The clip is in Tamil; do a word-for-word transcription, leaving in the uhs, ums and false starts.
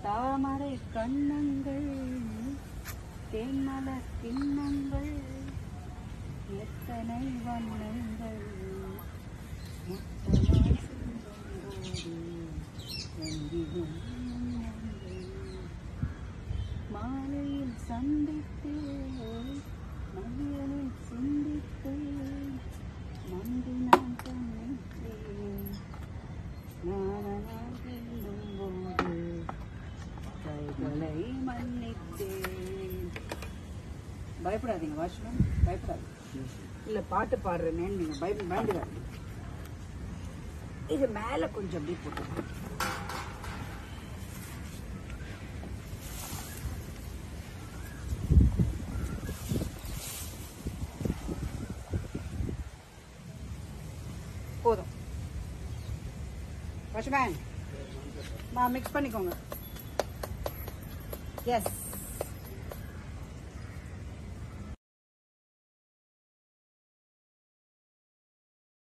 தாமரை கண்ணங்கள் தேன்மலர் கிண்ணங்கள் எத்தனை வண்ணங்கள் முத்தமாய் சிந்தும்போது மாலையில் சந்தித்தேன் மதியலில் சிந்தித்தேன் நன்றி நான் தன்னித்தேன் நானாக போது கைகளை மன்னித்தேன். பயப்படாதீங்க வாஷ்மேன், பயப்படாது. இல்லை பாட்டு பாடுறேன்னு நீங்கள் பய பயந்துடாதீங்க. இது மேலே கொஞ்சம் அப்படி போட்டு போதும். வாஷ்மேன் மா மிக்ஸ் பண்ணிக்கோங்க. எஸ்